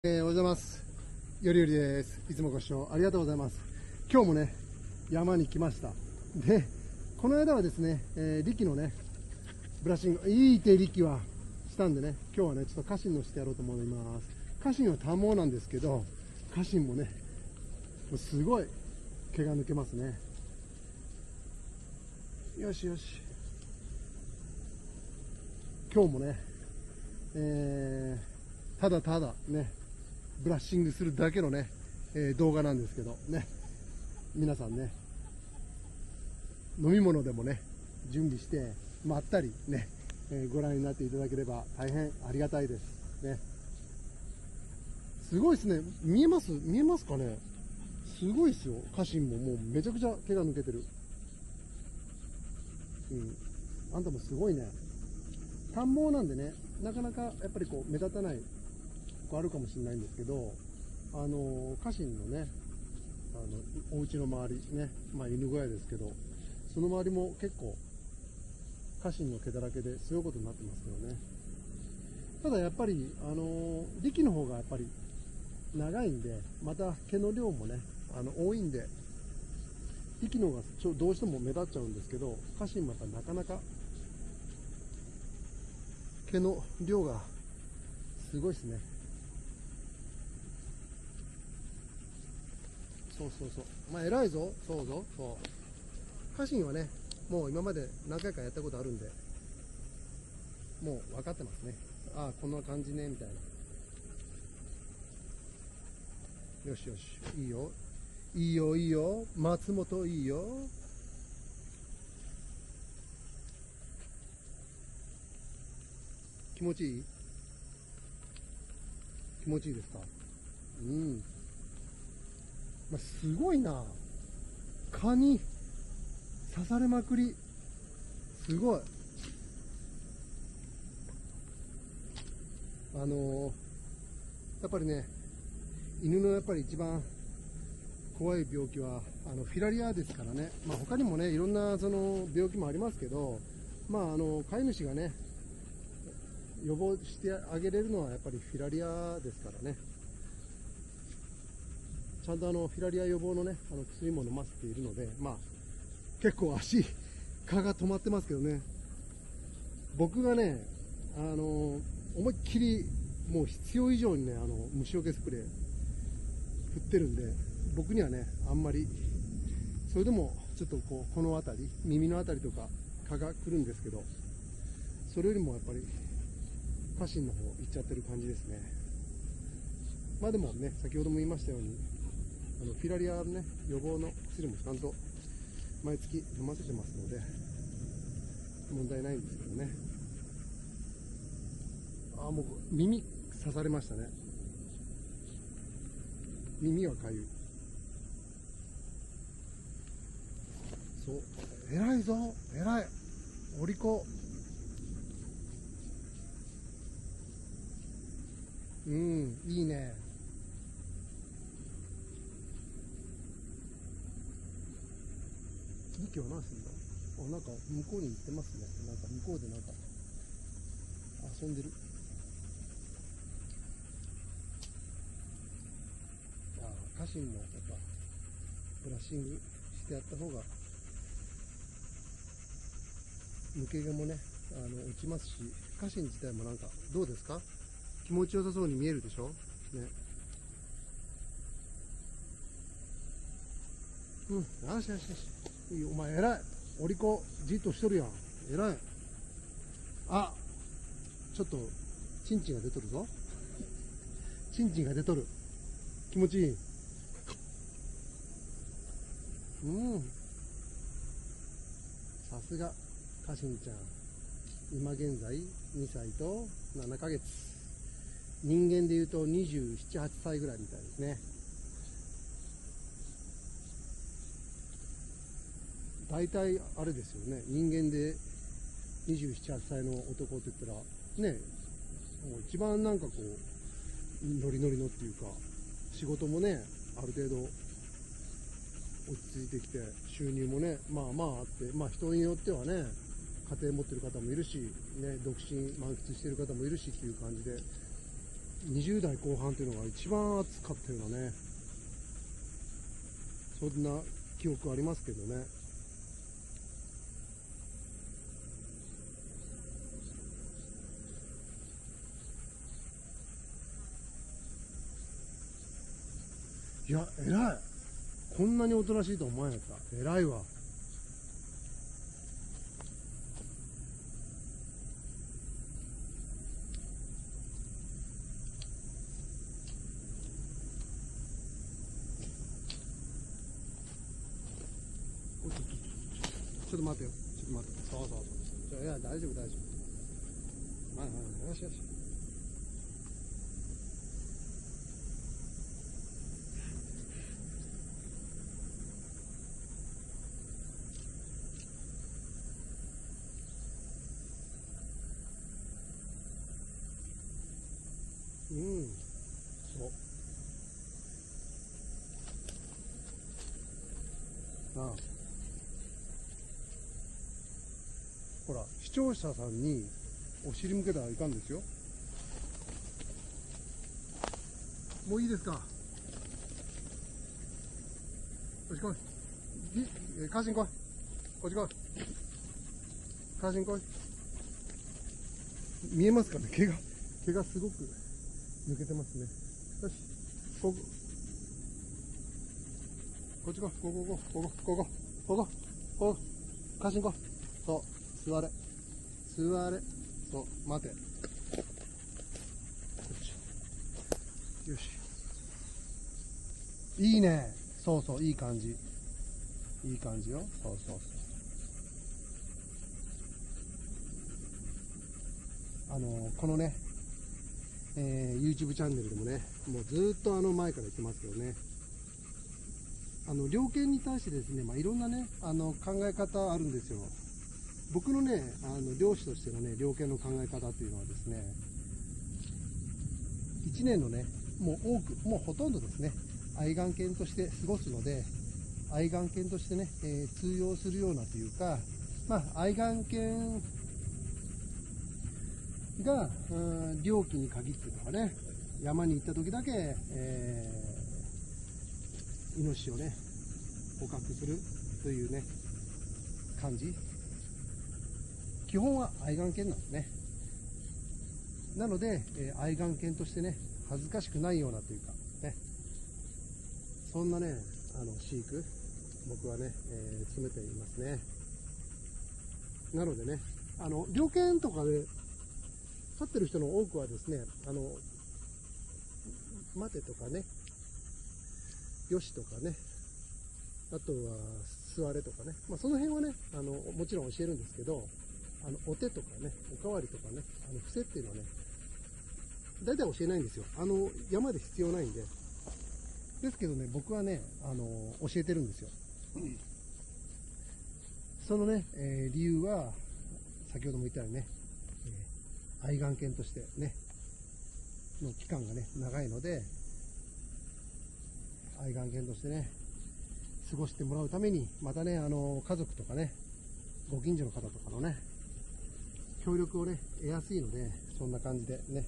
おはようございます。よりよりです。いつもご視聴ありがとうございます。今日もね、山に来ました。で、この間はですね、力のね、ブラッシング、いい手力はしたんでね、今日はね、ちょっと家臣のしてやろうと思います。家臣は多毛なんですけど、家臣もね、すごい毛が抜けますね。よしよし。今日もね、ただただね、ブラッシングするだけのね、動画なんですけどね、皆さんね、飲み物でもね、準備してまったりね、ご覧になっていただければ大変ありがたいですね。すごいですね。見えますかね。すごいですよ。家臣ももうめちゃくちゃ毛が抜けてる。あんたもすごいね。短毛なんでね、なかなかやっぱりこう目立たないあるかもしれないんですけど、家臣のね、お家の周りね、まあ犬小屋ですけど、その周りも結構家臣の毛だらけですごいことになってますけどね。ただやっぱり力の方がやっぱり長いんで、また毛の量もね多いんで、力の方がどうしても目立っちゃうんですけど、家臣もやっぱりなかなか毛の量がすごいですね。そう。まあ偉いぞ。そう。家臣はね、もう今まで何回かやったことあるんで、もう分かってますね。ああ、こんな感じね、みたいな。よし。いいよ。松本いいよ。気持ちいいですか。まあ、すごいな。蚊に刺されまくり。すごい。やっぱりね、犬のやっぱり一番怖い病気はフィラリアですからね。まあ、他にもね、いろんなその病気もありますけど、まあ、飼い主がね、予防してあげれるのはやっぱりフィラリアですからね。ちゃんとフィラリア予防のね、薬も飲ませているので、まあ、結構蚊が止まってますけどね。僕がね、思いっきり、もう必要以上にね、虫除けスプレー振ってるんで、僕にはね、あんまり、それでもちょっとこの辺り、耳の辺りとか蚊が来るんですけど、それよりもやっぱり家臣の方行っちゃってる感じですね。まあでもね、先ほども言いましたように、フィラリアのね、予防の薬もちゃんと毎月飲ませてますので、問題ないんですけどね。ああ、もう耳刺されましたね。耳はかゆい。そう、偉いぞ、偉い。お利口。いいね。力は何するんだ。あ、なんか向こうに行ってますね。なんか向こうでなんか遊んでる。家臣もやっぱブラッシングしてやった方が抜け毛もね落ちますし、家臣自体もなんかどうですか、気持ちよさそうに見えるでしょね。よし。いいよ、お前偉い。お利口、じっとしとるやん。偉い。あ、ちょっとチンチンが出とるぞ。チンチンが出とる。気持ちいい。さすが家臣ちゃん。今現在2歳と7ヶ月。人間でいうと27、8歳ぐらいみたいですね。大体あれですよね。人間で27、8歳の男って言ったらね、もう一番なんかこうノリノリのっていうか、仕事もねある程度落ち着いてきて、収入もねまああって、まあ人によってはね家庭持ってる方もいるしね、独身満喫してる方もいるしっていう感じで、 20代後半というのが一番暑かったようなね、そんな記憶ありますけどね。いや、偉い。こんなにおとなしいと思わなかった。偉いわ。ちょっと待ってよ。ちょっと待って。そうそうそう。いや、大丈夫、大丈夫。はいはい、よしよし。うん。そう。ああ。ほら、視聴者さんにお尻向けたらいかんですよ。もういいですか。こっち来い。カーシン来い。こっち来い。カーシン来い。見えますかね、毛がすごく抜けてますね。よし。こっち来い。ここ。カーシン来い。そう。座れ。そう。待て。こっち。よし。いいね。そうそう。いい感じ。いい感じよ。そうそうそう。このね、YouTube チャンネルでもね、もうずっと前から言ってますけどね、猟犬に対してですね、いろんなね、考え方あるんですよ。僕のね、猟師としてのね、猟犬の考え方っていうのはですね、1年のね、もうほとんどですね、愛玩犬として過ごすので、愛玩犬としてね、通用するようなというか、愛玩犬が、猟期に限っていうのはね、山に行った時だけ、イノシシをね、捕獲するというね、感じ。基本は愛玩犬なんですね。なので、愛玩犬としてね、恥ずかしくないようなというか、ね、そんなね、飼育、僕はね、進めていますね。なのでね、猟犬とかで、飼ってる人の多くはですね、待てとかね、よしとかね、あとは座れとかね、その辺はね、もちろん教えるんですけど、お手とかね、おかわりとかね、伏せっていうのはね、大体教えないんですよ。山で必要ないんで。ですけどね、僕はね、教えてるんですよ。そのね、理由は、先ほども言ったようにね、愛玩犬としてね、の期間がね、長いので、愛玩犬としてね、過ごしてもらうために、またね、家族とかね、ご近所の方とかのね、協力をね、得やすいので、そんな感じでね、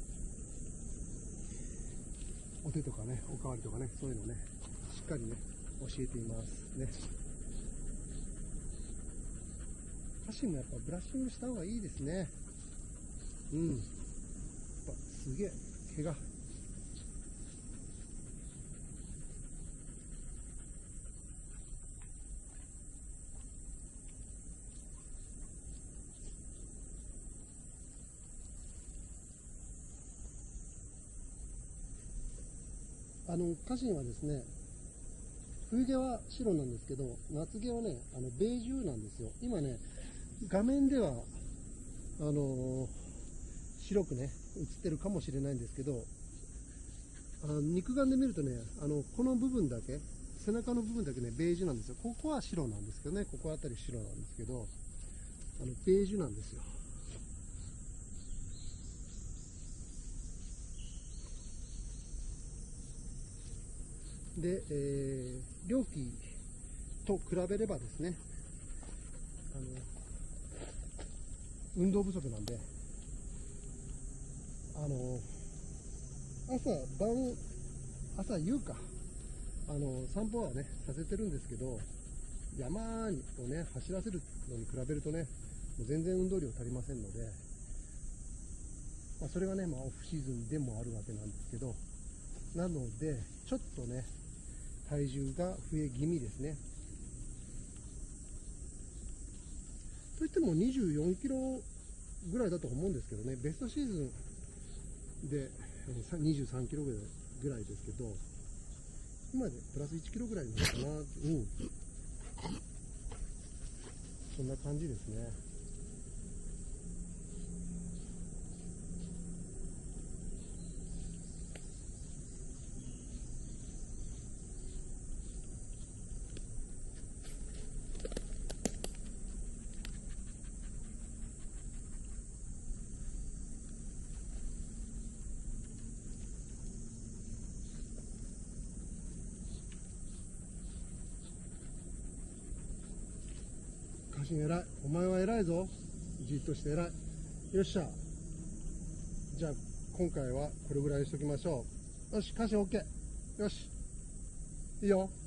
お手とかね、おかわりとかね、そういうのをね、しっかりね、教えていますね。家臣もやっぱブラッシングした方がいいですね。うん。やっぱすげえ、毛が。家臣はですね、冬毛は白なんですけど、夏毛はね、ベージュなんですよ。今ね、画面では、白くね、映ってるかもしれないんですけど、肉眼で見るとね、この部分だけ、背中の部分だけね、ベージュなんですよ。ここは白なんですけどね、ここあたり白なんですけど、ベージュなんですよ。で、猟期と比べればですね、運動不足なんで、 夕か、散歩はね、させてるんですけど、山をね、走らせるのに比べるとね、もう全然運動量足りませんので、それがね、オフシーズンでもあるわけなんですけど、なので、ちょっとね、体重が増え気味ですね。といっても24キロぐらいだと思うんですけどね、ベストシーズンで23キロぐらいですけど、今でプラス1キロぐらいなのかな、そんな感じですね。家臣偉い。お前は偉いぞ。じっとして偉い。よっしゃ。じゃあ、今回はこれぐらいにしときましょう。よし、家臣 OK。よし。いいよ。